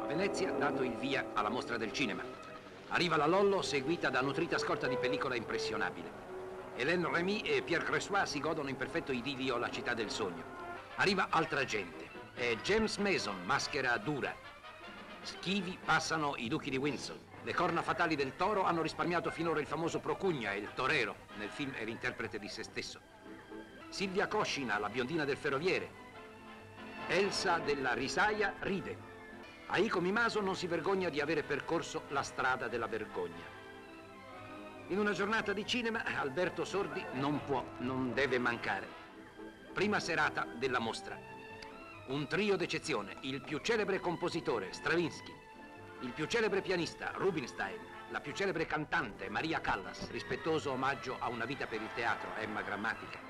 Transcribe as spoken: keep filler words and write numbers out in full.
A Venezia dato il via alla mostra del cinema. Arriva la Lollo seguita da nutrita scorta di pellicola impressionabile. Hélène Rémy e Pierre Cressois si godono in perfetto idillio La città del sogno. Arriva altra gente. È James Mason, maschera dura. Schivi passano i duchi di Windsor. Le corna fatali del toro hanno risparmiato finora il famoso Procugna, il torero. Nel film è l'interprete di se stesso. Silvia Coscina, la biondina del ferroviere. Elsa della Risaia ride. Aiko Mimaso non si vergogna di avere percorso la strada della vergogna. In una giornata di cinema, Alberto Sordi non può, non deve mancare. Prima serata della mostra. Un trio d'eccezione, il più celebre compositore, Stravinsky, il più celebre pianista, Rubinstein, la più celebre cantante, Maria Callas, rispettoso omaggio a una vita per il teatro, Emma Grammatica,